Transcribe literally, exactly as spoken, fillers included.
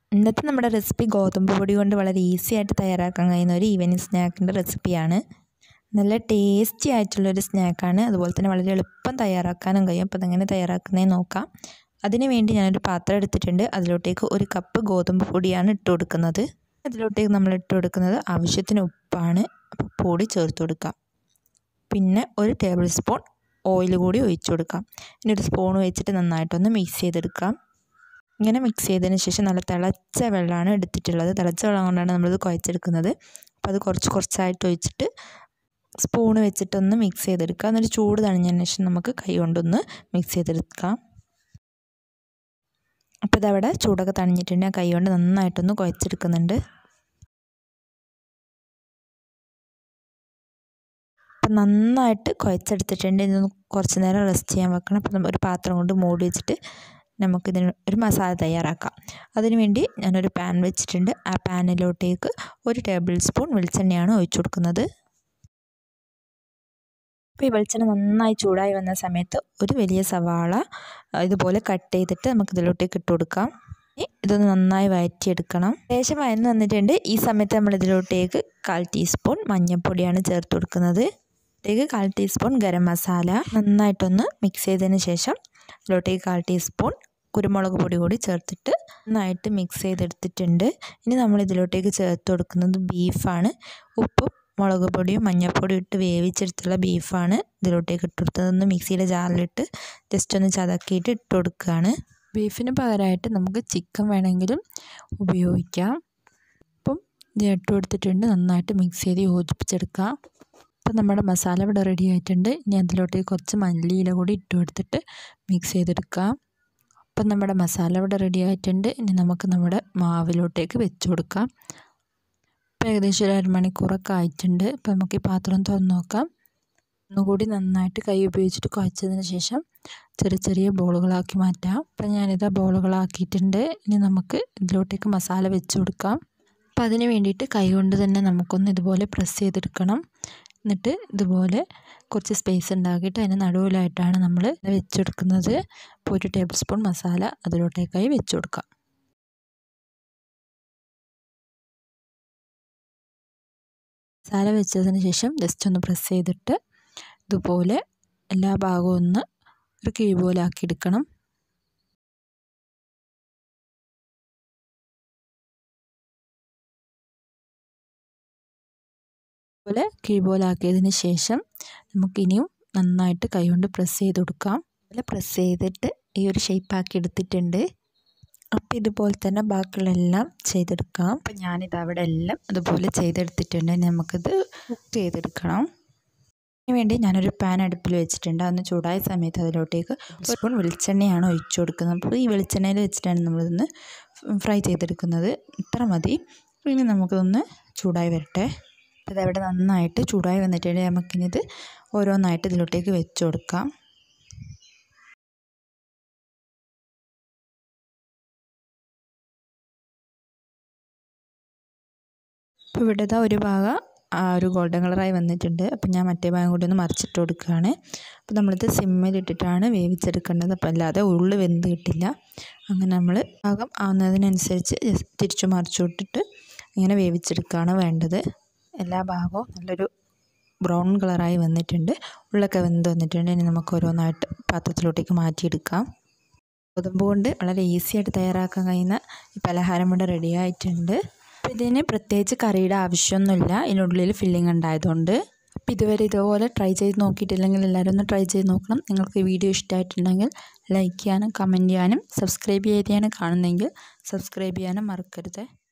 ഇന്നത്തെ നമ്മുടെ റെസിപ്പി ഗോതമ്പ് പൊടി കൊണ്ട് വളരെ ഈസി ആയിട്ട് തയ്യാറാക്കാൻ കഴിയുന്ന ഒരു ഈവനിങ് സ്നാക്കിൻ്റെ റെസിപ്പിയാണ്. നല്ല ടേസ്റ്റി ആയിട്ടുള്ളൊരു സ്നാക്കാണ്. അതുപോലെ തന്നെ വളരെ എളുപ്പം തയ്യാറാക്കാനും കഴിയും. അപ്പോൾ അതെങ്ങനെ തയ്യാറാക്കുന്നതെന്ന് നോക്കാം. അതിന് വേണ്ടി ഞാനൊരു പാത്രം എടുത്തിട്ടുണ്ട്. അതിലോട്ടേക്ക് ഒരു കപ്പ് ഗോതമ്പ് പൊടിയാണ് ഇട്ട് കൊടുക്കുന്നത്. അതിലോട്ടേക്ക് നമ്മൾ ഇട്ട് കൊടുക്കുന്നത് ആവശ്യത്തിന് ഉപ്പാണ്. അപ്പോൾ പൊടി ചേർത്ത് കൊടുക്കാം. പിന്നെ ഒരു ടേബിൾ സ്പൂൺ ഓയിൽ കൂടി ഒഴിച്ചു കൊടുക്കാം. ഇനി ഒരു സ്പൂൺ വെച്ചിട്ട് നന്നായിട്ടൊന്ന് മിക്സ് ചെയ്തെടുക്കാം. ഇങ്ങനെ മിക്സ് ചെയ്തതിന് ശേഷം നല്ല തിളച്ച വെള്ളമാണ് എടുത്തിട്ടുള്ളത്. തിളച്ച വെള്ളം കൊണ്ടാണ് നമ്മളിത് കുഴച്ചെടുക്കുന്നത്. അപ്പോൾ അത് കുറച്ച് കുറച്ചായിട്ട് ഒഴിച്ചിട്ട് സ്പൂണ് വെച്ചിട്ടൊന്ന് മിക്സ് ചെയ്തെടുക്കുക. എന്നിട്ട് ചൂട് തണിഞ്ഞതിന് ശേഷം നമുക്ക് കൈ കൊണ്ടൊന്ന് മിക്സ് ചെയ്തെടുക്കാം. അപ്പോൾ ഇതവിടെ ചൂടൊക്കെ തണിഞ്ഞിട്ടുണ്ട്. ഞാൻ കൈ കൊണ്ട് നന്നായിട്ടൊന്ന് കുഴച്ചെടുക്കുന്നുണ്ട്. അപ്പം നന്നായിട്ട് കുഴച്ചെടുത്തിട്ടുണ്ട്. ഇതൊന്ന് കുറച്ച് നേരം റെസ്റ്റ് ചെയ്യാൻ വെക്കണം. അപ്പം ഒരു പാത്രം കൊണ്ട് മൂടി വെച്ചിട്ട് നമുക്കിതിന് ഒരു മസാല തയ്യാറാക്കാം. അതിനുവേണ്ടി ഞാനൊരു പാൻ വെച്ചിട്ടുണ്ട്. ആ പാനിലോട്ടേക്ക് ഒരു ടേബിൾ സ്പൂൺ വെളിച്ചെണ്ണയാണ് ഒഴിച്ചു കൊടുക്കുന്നത്. അപ്പോൾ ഈ വെളിച്ചെണ്ണ നന്നായി ചൂടായി വന്ന സമയത്ത് ഒരു വലിയ സവാള ഇതുപോലെ കട്ട് ചെയ്തിട്ട് നമുക്കിതിലോട്ടേക്ക് ഇട്ട് കൊടുക്കാം. ഇതൊന്ന് നന്നായി വഴറ്റിയെടുക്കണം. ശേഷം വഴന്ന് വന്നിട്ടുണ്ട്. ഈ സമയത്ത് നമ്മൾ ഇതിലോട്ടേക്ക് കാൽ ടീസ്പൂൺ മഞ്ഞൾപ്പൊടിയാണ് ചേർത്ത് കൊടുക്കുന്നത്. ഇതിലേക്ക് കാൽ ടീസ്പൂൺ ഗരം മസാല നന്നായിട്ടൊന്ന് മിക്സ് ചെയ്തതിന് ശേഷം ഇതിലോട്ടേക്ക് കാൽ ടീസ്പൂൺ കുരുമുളക് പൊടി കൂടി ചേർത്തിട്ട് നന്നായിട്ട് മിക്സ് ചെയ്തെടുത്തിട്ടുണ്ട്. ഇനി നമ്മൾ ഇതിലോട്ടേക്ക് ചേർത്ത് കൊടുക്കുന്നത് ബീഫാണ്. ഉപ്പും മുളക് പൊടിയും മഞ്ഞൾപ്പൊടിയും ഇട്ട് വേവിച്ചെടുത്തുള്ള ബീഫാണ് ഇതിലോട്ടേക്ക് ഇട്ട് കൊടുത്തത്. ഒന്ന് മിക്സിയുടെ ജാറിലിട്ട് ജസ്റ്റ് ഒന്ന് ചതക്കിയിട്ട് ഇട്ട് കൊടുക്കുകയാണ്. ബീഫിന് പകരമായിട്ട് നമുക്ക് ചിക്കൻ വേണമെങ്കിലും ഉപയോഗിക്കാം. അപ്പം ഇത് ഇട്ട് കൊടുത്തിട്ടുണ്ട്. നന്നായിട്ട് മിക്സ് ചെയ്ത് യോജിപ്പിച്ചെടുക്കാം. അപ്പം നമ്മുടെ മസാല ഇവിടെ റെഡി ആയിട്ടുണ്ട്. ഇനി അതിലോട്ടേക്ക് കുറച്ച് മല്ലിയില കൂടി ഇട്ട് കൊടുത്തിട്ട് മിക്സ് ചെയ്തെടുക്കാം. അപ്പം നമ്മുടെ മസാല ഇവിടെ റെഡി ആയിട്ടുണ്ട്. ഇനി നമുക്ക് നമ്മുടെ മാവിലോട്ടേക്ക് വെച്ച് കൊടുക്കാം. ഇപ്പം ഏകദേശം ഒരു അരമണിക്കൂറൊക്കെ ആയിട്ടുണ്ട്. അപ്പം നമുക്ക് ഈ പാത്രം തുറന്ന് നോക്കാം. ഒന്നുകൂടി നന്നായിട്ട് കൈ ഉപയോഗിച്ചിട്ട് കുഴച്ചതിന് ശേഷം ചെറിയ ചെറിയ ബോളുകളാക്കി മാറ്റാം. അപ്പം ഞാനിതാ ബോളുകളാക്കിയിട്ടുണ്ട്. ഇനി നമുക്ക് ഇതിലോട്ടേക്ക് മസാല വെച്ച് കൊടുക്കാം. അപ്പം അതിന് വേണ്ടിയിട്ട് കൈ കൊണ്ട് തന്നെ നമുക്കൊന്ന് ഇതുപോലെ പ്രസ് ചെയ്തെടുക്കണം. എന്നിട്ട് ഇതുപോലെ കുറച്ച് സ്പേസ് ഉണ്ടാക്കിയിട്ട് അതിന് നടുവിലായിട്ടാണ് നമ്മൾ വെച്ചെടുക്കുന്നത്. അപ്പോൾ ഒരു ടേബിൾ സ്പൂൺ മസാല അതിലോട്ടേക്കായി വെച്ച് കൊടുക്കാം. മസാല വെച്ചതിന് ശേഷം ജസ്റ്റ് ഒന്ന് പ്രസ് ചെയ്തിട്ട് ഇതുപോലെ എല്ലാ ഭാഗവും ഒന്ന് ഒരു കിഴി പോലെ ആക്കിയെടുക്കണം. പോലെ കിഴി പോലെ ആക്കിയതിന് ശേഷം നമുക്കിനിയും നന്നായിട്ട് കൈകൊണ്ട് പ്രസ് ചെയ്ത് കൊടുക്കാം. അതുപോലെ പ്രസ് ചെയ്തിട്ട് ഈ ഒരു ഷേപ്പാക്കി എടുത്തിട്ടുണ്ട്. അപ്പോൾ ഇതുപോലെ തന്നെ ബാക്കിയുള്ള എല്ലാം ചെയ്തെടുക്കാം. അപ്പം ഞാനിത് അവിടെ എല്ലാം അതുപോലെ ചെയ്തെടുത്തിട്ടുണ്ട്. നമുക്കിത് കുക്ക് ചെയ്തെടുക്കണം. അതിന് വേണ്ടി ഞാനൊരു പാൻ അടുപ്പിൽ വെച്ചിട്ടുണ്ട്. അന്ന് ചൂടായ സമയത്ത് അതിലോട്ടേക്ക് ഒരു സ്പൂൺ വെളിച്ചെണ്ണയാണ് ഒഴിച്ചു കൊടുക്കുന്നത്. അപ്പോൾ ഈ വെളിച്ചെണ്ണയിൽ വെച്ചിട്ടാണ് നമ്മളിതൊന്ന് ഫ്രൈ ചെയ്തെടുക്കുന്നത്. ഇത്ര മതി. ഇനി നമുക്കിതൊന്ന് ചൂടായി വരട്ടെ. അപ്പോൾ ഇതവിടെ നന്നായിട്ട് ചൂടായി വന്നിട്ടുണ്ട്. നമുക്കിനിത് ഓരോന്നായിട്ട് ഇതിലോട്ടേക്ക് വെച്ച് കൊടുക്കാം. അപ്പോൾ ഇവിടെ ഇതാ ഒരു ഭാഗം ആ ഒരു ഗോൾഡൻ കളറായി വന്നിട്ടുണ്ട്. അപ്പോൾ ഞാൻ മറ്റേ ഭാഗം കൂടി ഒന്ന് മറിച്ചിട്ട് കൊടുക്കുകയാണ്. അപ്പോൾ നമ്മളിത് സിമ്മിലിട്ടിട്ടാണ് വേവിച്ചെടുക്കേണ്ടത്. അപ്പോൾ അല്ലാതെ ഉള്ളു വെന്ത് കിട്ടില്ല. അങ്ങനെ നമ്മൾ ഭാഗം ആവുന്നതിനനുസരിച്ച് തിരിച്ചു മറിച്ചു വിട്ടിട്ട് ഇങ്ങനെ വേവിച്ചെടുക്കുകയാണ് വേണ്ടത്. എല്ലാ ഭാഗവും നല്ലൊരു ബ്രൗൺ കളറായി വന്നിട്ടുണ്ട്. ഉള്ളൊക്കെ വെന്ത് വന്നിട്ടുണ്ട്. ഇനി നമുക്ക് ഓരോന്നായിട്ട് പാത്രത്തിലോട്ടേക്ക് മാറ്റിയെടുക്കാം. ഗോതമ്പ് കൊണ്ട് വളരെ ഈസി ആയിട്ട് തയ്യാറാക്കാൻ കഴിയുന്ന ഈ പലഹാരം ഇവിടെ റെഡി ആയിട്ടുണ്ട്. അപ്പോൾ ഇതിന് പ്രത്യേകിച്ച് കറിയുടെ ആവശ്യമൊന്നുമില്ല. ഇതിനുള്ളിൽ ഫില്ലിംഗ് ഉണ്ടായതുകൊണ്ട്. അപ്പോൾ ഇതുവരെ ഇതുപോലെ ട്രൈ ചെയ്ത് നോക്കിയിട്ടില്ലെങ്കിൽ എല്ലാവരും ഒന്ന് ട്രൈ ചെയ്ത് നോക്കണം. നിങ്ങൾക്ക് ഈ വീഡിയോ ഇഷ്ടമായിട്ടുണ്ടെങ്കിൽ ലൈക്ക് ചെയ്യാനും കമൻറ്റ് ചെയ്യാനും സബ്സ്ക്രൈബ് ചെയ്താണ് കാണുന്നതെങ്കിൽ സബ്സ്ക്രൈബ് ചെയ്യാനും മറക്കരുത്.